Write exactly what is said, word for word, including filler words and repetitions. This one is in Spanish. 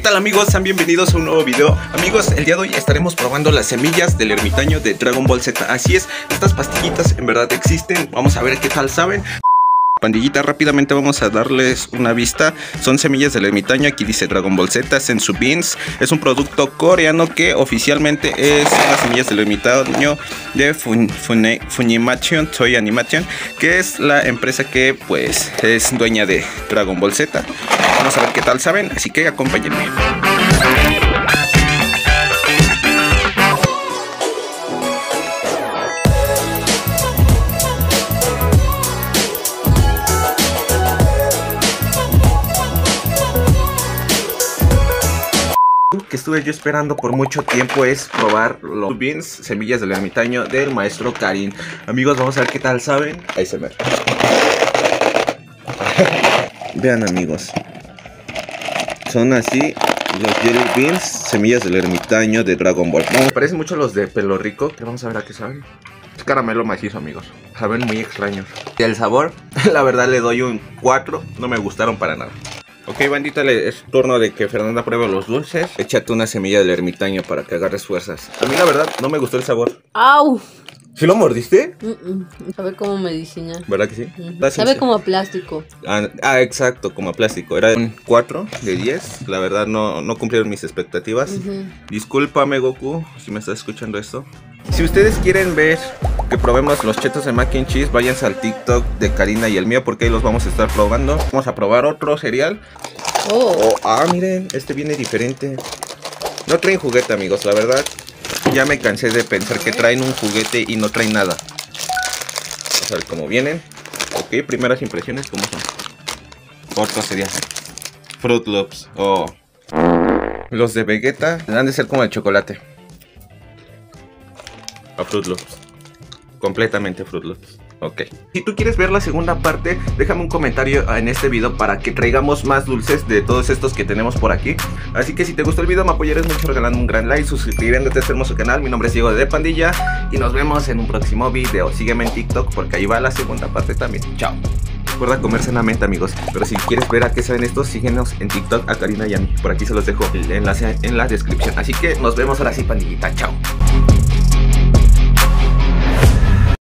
tal amigos? Sean bienvenidos a un nuevo video. Amigos, el día de hoy estaremos probando las semillas del ermitaño de Dragon Ball Z. Así es, estas pastillitas en verdad existen. Vamos a ver qué tal saben. Pandillita, rápidamente vamos a darles una vista. Son semillas del ermitaño, aquí dice Dragon Ball Z, Senzu Beans. Es un producto coreano que oficialmente es las semillas del ermitaño de Fun, Fun, Funimation Toy Animation, que es la empresa que pues es dueña de Dragon Ball Z. Vamos a ver qué tal saben, así que acompáñenme. Que estuve yo esperando por mucho tiempo es probar los beans, semillas del ermitaño del maestro Karin. Amigos, vamos a ver qué tal saben. Ahí se me... Vean amigos, son así los jelly beans, semillas del ermitaño de Dragon Ball. Me parecen mucho los de pelo rico, que vamos a ver a qué saben. Es caramelo macizo amigos, saben muy extraños. Y el sabor, la verdad le doy un cuatro, no me gustaron para nada. Ok, bandita, es turno de que Fernanda pruebe los dulces. Échate una semilla del ermitaño para que agarres fuerzas. A mí la verdad no me gustó el sabor. ¡Au! ¿Sí lo mordiste? Mm -mm. Sabe como medicina. ¿Verdad que sí? Mm-hmm. Sabe como a plástico. Ah, ah, exacto, como a plástico. Era un cuatro de diez. La verdad no, no cumplieron mis expectativas. Mm-hmm. Discúlpame, Goku, si me estás escuchando esto. Si ustedes quieren ver que probemos los chetos de mac and cheese, váyanse al TikTok de Karina y el mío, porque ahí los vamos a estar probando. Vamos a probar otro cereal. Oh. Oh, ah, miren, este viene diferente. No traen juguete, amigos, la verdad. Ya me cansé de pensar que traen un juguete y no traen nada. Vamos a ver cómo vienen. Ok, primeras impresiones, ¿cómo son? Otro cereal. Fruit Loops. Oh. Los de Vegeta han de ser como el chocolate. A Fruit Loops. Completamente Fruit Loops. Ok. Si tú quieres ver la segunda parte, déjame un comentario en este video para que traigamos más dulces de todos estos que tenemos por aquí. Así que si te gustó el video, me apoyarás mucho regalando un gran like, suscribiéndote a este hermoso canal. Mi nombre es Diego de Pandilla y nos vemos en un próximo video. Sígueme en TikTok porque ahí va la segunda parte también. Chao. Recuerda comer sanamente amigos, pero si quieres ver a qué saben estos, síguenos en TikTok a Karina y a mí. Por aquí se los dejo el enlace en la descripción. Así que nos vemos ahora sí, pandillita. Chao.